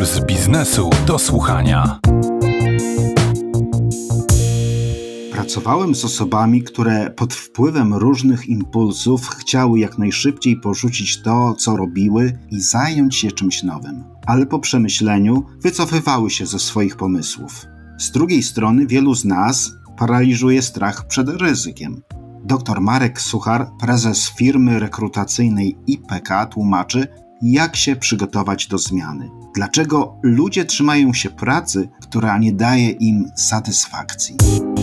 Puls biznesu do słuchania. Pracowałem z osobami, które pod wpływem różnych impulsów chciały jak najszybciej porzucić to, co robiły i zająć się czymś nowym. Ale po przemyśleniu wycofywały się ze swoich pomysłów. Z drugiej strony wielu z nas paraliżuje strach przed ryzykiem. Dr Marek Suchar, prezes firmy rekrutacyjnej IPK, tłumaczy, jak się przygotować do zmiany. Dlaczego ludzie trzymają się pracy, która nie daje im satysfakcji?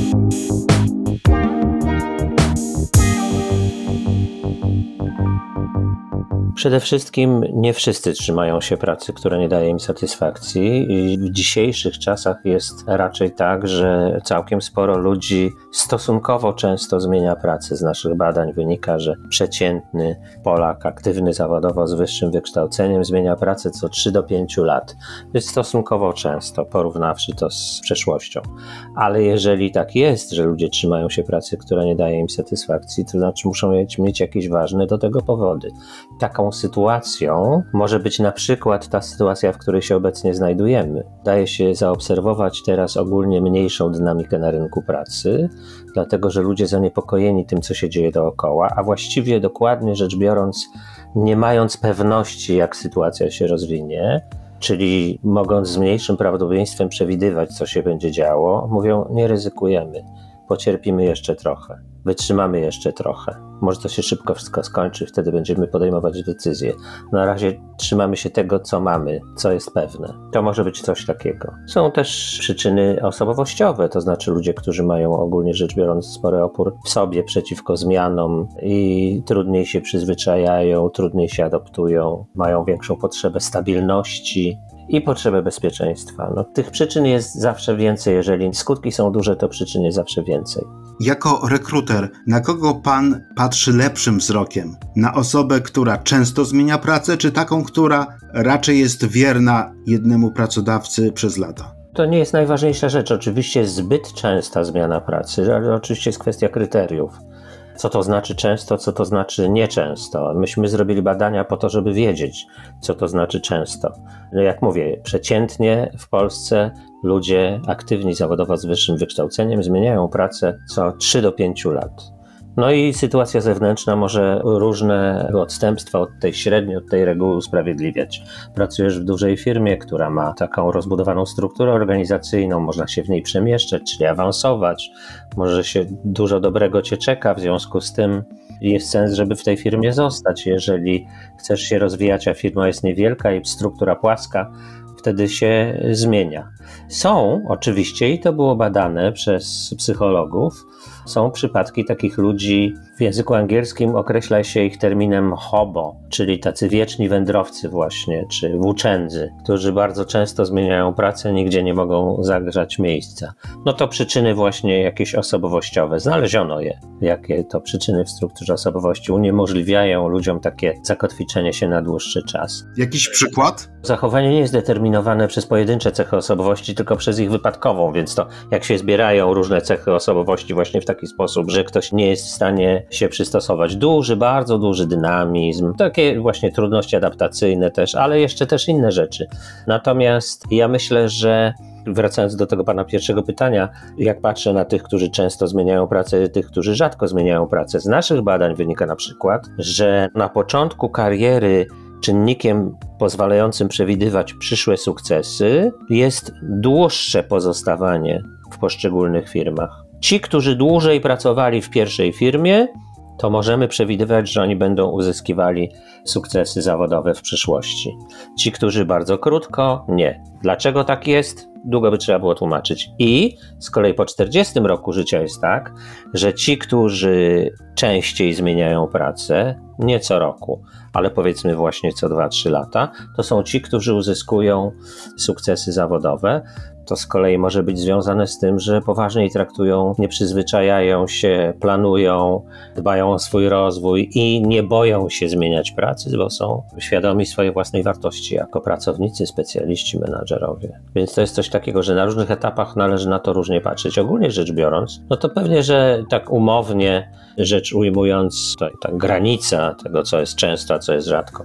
Przede wszystkim nie wszyscy trzymają się pracy, która nie daje im satysfakcji. I w dzisiejszych czasach jest raczej tak, że całkiem sporo ludzi stosunkowo często zmienia pracę. Z naszych badań wynika, że przeciętny Polak aktywny zawodowo z wyższym wykształceniem zmienia pracę co 3 do 5 lat. To jest stosunkowo często, porównawszy to z przeszłością. Ale jeżeli tak jest, że ludzie trzymają się pracy, która nie daje im satysfakcji, to znaczy muszą mieć jakieś ważne do tego powody. Taką sytuacją może być na przykład ta sytuacja, w której się obecnie znajdujemy. Daje się zaobserwować teraz ogólnie mniejszą dynamikę na rynku pracy, dlatego że ludzie zaniepokojeni tym, co się dzieje dookoła, a właściwie dokładnie rzecz biorąc, nie mając pewności, jak sytuacja się rozwinie, czyli mogąc z mniejszym prawdopodobieństwem przewidywać, co się będzie działo, mówią, nie ryzykujemy, pocierpimy jeszcze trochę, wytrzymamy jeszcze trochę. Może to się szybko wszystko skończy, wtedy będziemy podejmować decyzje. Na razie trzymamy się tego, co mamy, co jest pewne. To może być coś takiego. Są też przyczyny osobowościowe, to znaczy ludzie, którzy mają ogólnie rzecz biorąc spory opór w sobie przeciwko zmianom i trudniej się przyzwyczajają, trudniej się adaptują, mają większą potrzebę stabilności i potrzebę bezpieczeństwa. Tych przyczyn jest zawsze więcej. Jeżeli skutki są duże, to przyczyn jest zawsze więcej. Jako rekruter, na kogo pan patrzy lepszym wzrokiem? Na osobę, która często zmienia pracę, czy taką, która raczej jest wierna jednemu pracodawcy przez lata? To nie jest najważniejsza rzecz. Oczywiście zbyt częsta zmiana pracy, ale oczywiście jest kwestia kryteriów. Co to znaczy często, co to znaczy nieczęsto. Myśmy zrobili badania po to, żeby wiedzieć, co to znaczy często. Jak mówię, przeciętnie w Polsce ludzie aktywni zawodowo z wyższym wykształceniem zmieniają pracę co 3 do 5 lat. No i sytuacja zewnętrzna może różne odstępstwa od tej średniej, od tej reguły usprawiedliwiać. Pracujesz w dużej firmie, która ma taką rozbudowaną strukturę organizacyjną, można się w niej przemieszczać, czyli awansować, może się dużo dobrego cię czeka, w związku z tym jest sens, żeby w tej firmie zostać. Jeżeli chcesz się rozwijać, a firma jest niewielka i struktura płaska, wtedy się zmienia. Są oczywiście, i to było badane przez psychologów, są przypadki takich ludzi, w języku angielskim określa się ich terminem hobo, czyli tacy wieczni wędrowcy właśnie, czy włóczędzy, którzy bardzo często zmieniają pracę, nigdzie nie mogą zagrzać miejsca. No to przyczyny właśnie jakieś osobowościowe, znaleziono je. Jakie to przyczyny w strukturze osobowości uniemożliwiają ludziom takie zakotwiczenie się na dłuższy czas. Jakiś przykład? Zachowanie nie jest determinowane przez pojedyncze cechy osobowości, tylko przez ich wypadkową, więc to jak się zbierają różne cechy osobowości właśnie w taki sposób, że ktoś nie jest w stanie się przystosować. Bardzo duży dynamizm, takie właśnie trudności adaptacyjne też, ale jeszcze też inne rzeczy. Natomiast ja myślę, że wracając do tego pana pierwszego pytania, jak patrzę na tych, którzy często zmieniają pracę, tych, którzy rzadko zmieniają pracę, z naszych badań wynika na przykład, że na początku kariery czynnikiem pozwalającym przewidywać przyszłe sukcesy jest dłuższe pozostawanie w poszczególnych firmach. Ci, którzy dłużej pracowali w pierwszej firmie, to możemy przewidywać, że oni będą uzyskiwali sukcesy zawodowe w przyszłości. Ci, którzy bardzo krótko, nie. Dlaczego tak jest? Długo by trzeba było tłumaczyć. I z kolei po 40 roku życia jest tak, że ci, którzy częściej zmieniają pracę, nie co roku, ale powiedzmy właśnie co 2-3 lata, to są ci, którzy uzyskują sukcesy zawodowe. To z kolei może być związane z tym, że poważniej traktują, nie przyzwyczajają się, planują, dbają o swój rozwój i nie boją się zmieniać pracy, bo są świadomi swojej własnej wartości jako pracownicy, specjaliści, menadżerowie. Więc to jest coś takiego, że na różnych etapach należy na to różnie patrzeć. Ogólnie rzecz biorąc, no to pewnie, że tak umownie rzecz ujmując, ta granica tego, co jest często, a co jest rzadko,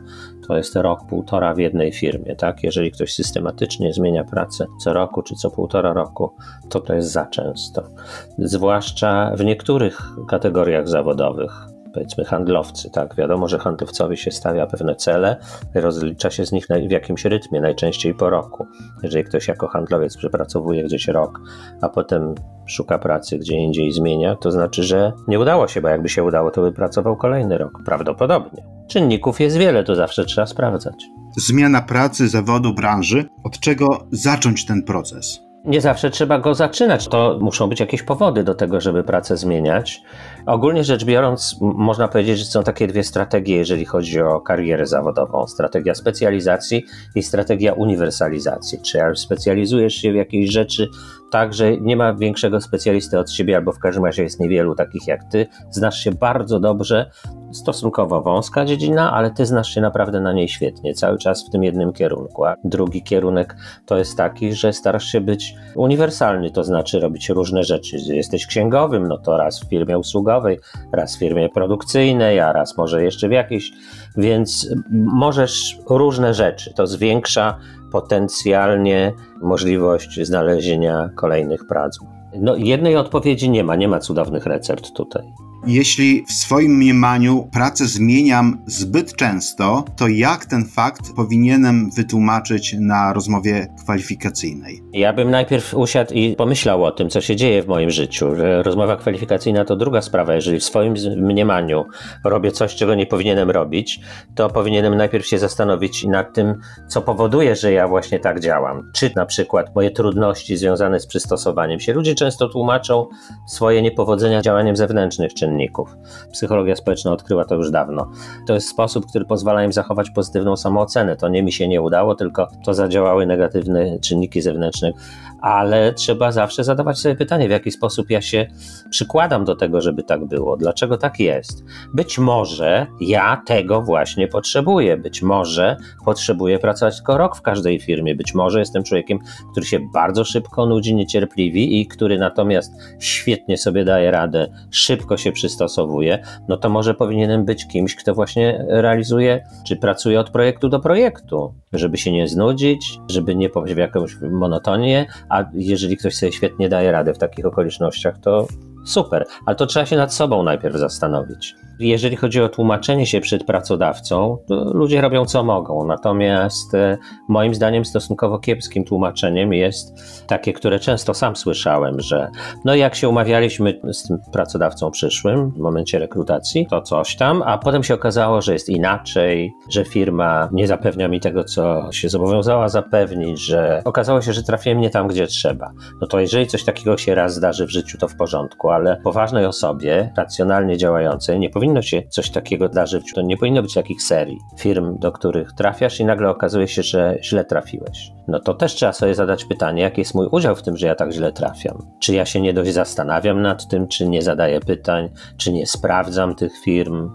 to jest rok, półtora w jednej firmie, tak? Jeżeli ktoś systematycznie zmienia pracę co roku czy co półtora roku, to jest za często. Zwłaszcza w niektórych kategoriach zawodowych. Powiedzmy handlowcy, tak? Wiadomo, że handlowcowi się stawia pewne cele, rozlicza się z nich w jakimś rytmie, najczęściej po roku. Jeżeli ktoś jako handlowiec przepracowuje gdzieś rok, a potem szuka pracy gdzie indziej, zmienia, to znaczy, że nie udało się, bo jakby się udało, to by pracował kolejny rok. Prawdopodobnie. Czynników jest wiele, to zawsze trzeba sprawdzać. Zmiana pracy, zawodu, branży. Od czego zacząć ten proces? Nie zawsze trzeba go zaczynać. To muszą być jakieś powody do tego, żeby pracę zmieniać. Ogólnie rzecz biorąc, można powiedzieć, że są takie dwie strategie, jeżeli chodzi o karierę zawodową. Strategia specjalizacji i strategia uniwersalizacji. Czy specjalizujesz się w jakiejś rzeczy tak, że nie ma większego specjalisty od ciebie, albo w każdym razie jest niewielu takich jak ty. Znasz się bardzo dobrze, stosunkowo wąska dziedzina, ale ty znasz się naprawdę na niej świetnie, cały czas w tym jednym kierunku. A drugi kierunek to jest taki, że starasz się być uniwersalny, to znaczy robić różne rzeczy. Jesteś księgowym, no to raz w firmie usługowej, raz w firmie produkcyjnej, a raz może jeszcze w jakiejś, więc możesz różne rzeczy. To zwiększa potencjalnie możliwość znalezienia kolejnych prac. No, jednej odpowiedzi nie ma cudownych recept tutaj. Jeśli w swoim mniemaniu pracę zmieniam zbyt często, to jak ten fakt powinienem wytłumaczyć na rozmowie kwalifikacyjnej? Ja bym najpierw usiadł i pomyślał o tym, co się dzieje w moim życiu. Rozmowa kwalifikacyjna to druga sprawa. Jeżeli w swoim mniemaniu robię coś, czego nie powinienem robić, to powinienem najpierw się zastanowić nad tym, co powoduje, że ja właśnie tak działam. Czy na przykład moje trudności związane z przystosowaniem się. Ludzie często tłumaczą swoje niepowodzenia działaniem zewnętrznych czynników. Psychologia społeczna odkryła to już dawno. To jest sposób, który pozwala im zachować pozytywną samoocenę. To nie mi się nie udało, tylko to zadziałały negatywne czynniki zewnętrzne. Ale trzeba zawsze zadawać sobie pytanie, w jaki sposób ja się przykładam do tego, żeby tak było. Dlaczego tak jest? Być może ja tego właśnie potrzebuję. Być może potrzebuję pracować tylko rok w każdej firmie. Być może jestem człowiekiem, który się bardzo szybko nudzi, niecierpliwi i który natomiast świetnie sobie daje radę, szybko się przystosowuje, no to może powinienem być kimś, kto właśnie realizuje, czy pracuje od projektu do projektu, żeby się nie znudzić, żeby nie popaść w jakąś monotonię, a jeżeli ktoś sobie świetnie daje radę w takich okolicznościach, to super, ale to trzeba się nad sobą najpierw zastanowić. Jeżeli chodzi o tłumaczenie się przed pracodawcą, to ludzie robią co mogą, natomiast moim zdaniem stosunkowo kiepskim tłumaczeniem jest takie, które często sam słyszałem, że no jak się umawialiśmy z tym pracodawcą przyszłym w momencie rekrutacji, to coś tam, a potem się okazało, że jest inaczej, że firma nie zapewnia mi tego, co się zobowiązała zapewnić, że okazało się, że trafiłem nie tam, gdzie trzeba. No to jeżeli coś takiego się raz zdarzy w życiu, to w porządku, ale poważnej osobie, racjonalnie działającej, nie powinno się coś takiego zdarzyć. To nie powinno być takich serii firm, do których trafiasz i nagle okazuje się, że źle trafiłeś. No to też trzeba sobie zadać pytanie, jaki jest mój udział w tym, że ja tak źle trafiam. Czy ja się nie dość zastanawiam nad tym, czy nie zadaję pytań, czy nie sprawdzam tych firm,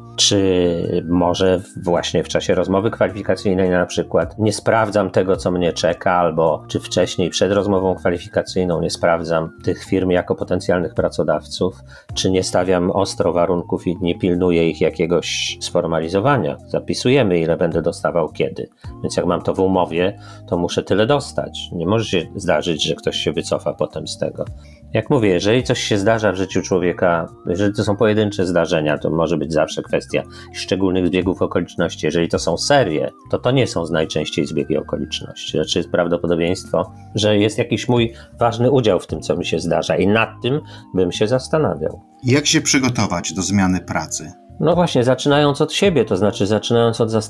czy może właśnie w czasie rozmowy kwalifikacyjnej na przykład nie sprawdzam tego, co mnie czeka, albo czy wcześniej przed rozmową kwalifikacyjną nie sprawdzam tych firm jako potencjalnych pracodawców, czy nie stawiam ostro warunków i nie pilnuję ich jakiegoś sformalizowania. Zapisujemy, ile będę dostawał kiedy. Więc jak mam to w umowie, to muszę tyle dostać. Nie może się zdarzyć, że ktoś się wycofa potem z tego. Jak mówię, jeżeli coś się zdarza w życiu człowieka, jeżeli to są pojedyncze zdarzenia, to może być zawsze kwestia szczególnych zbiegów okoliczności. Jeżeli to są serie, to nie są najczęściej zbiegi okoliczności. Znaczy jest prawdopodobieństwo, że jest jakiś mój ważny udział w tym, co mi się zdarza i nad tym bym się zastanawiał. Jak się przygotować do zmiany pracy? No właśnie, zaczynając od siebie, to znaczy zaczynając od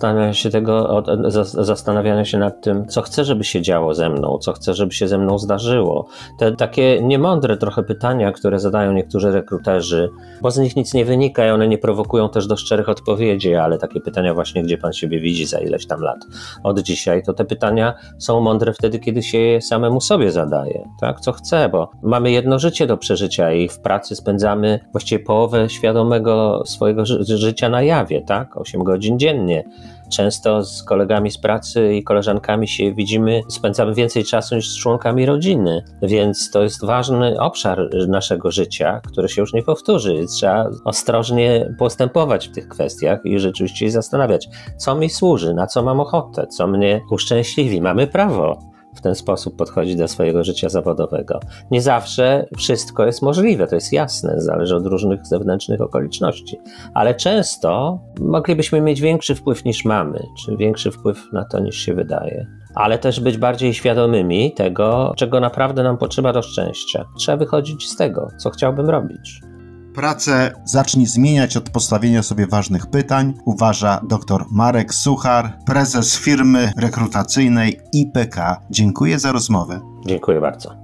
zastanawiania się nad tym, co chcę, żeby się działo ze mną, co chcę, żeby się ze mną zdarzyło. Te takie niemądre trochę pytania, które zadają niektórzy rekruterzy, bo z nich nic nie wynika i one nie prowokują też do szczerych odpowiedzi, ale takie pytania właśnie, gdzie pan siebie widzi za ileś tam lat od dzisiaj, to te pytania są mądre wtedy, kiedy się je samemu sobie zadaje, tak? Co chcę, bo mamy jedno życie do przeżycia i w pracy spędzamy właściwie połowę świadomego swojego życia na jawie, tak? 8 godzin dziennie. Często z kolegami z pracy i koleżankami się widzimy, spędzamy więcej czasu niż z członkami rodziny, więc to jest ważny obszar naszego życia, który się już nie powtórzy. Trzeba ostrożnie postępować w tych kwestiach i rzeczywiście się zastanawiać, co mi służy, na co mam ochotę, co mnie uszczęśliwi. Mamy prawo w ten sposób podchodzić do swojego życia zawodowego. Nie zawsze wszystko jest możliwe, to jest jasne, zależy od różnych zewnętrznych okoliczności, ale często moglibyśmy mieć większy wpływ niż mamy, czy większy wpływ na to niż się wydaje. Ale też być bardziej świadomymi tego, czego naprawdę nam potrzeba do szczęścia. Trzeba wychodzić z tego, co chciałbym robić. Pracę zacznij zmieniać od postawienia sobie ważnych pytań, uważa dr Marek Suchar, prezes firmy rekrutacyjnej IPK. Dziękuję za rozmowę. Dziękuję bardzo.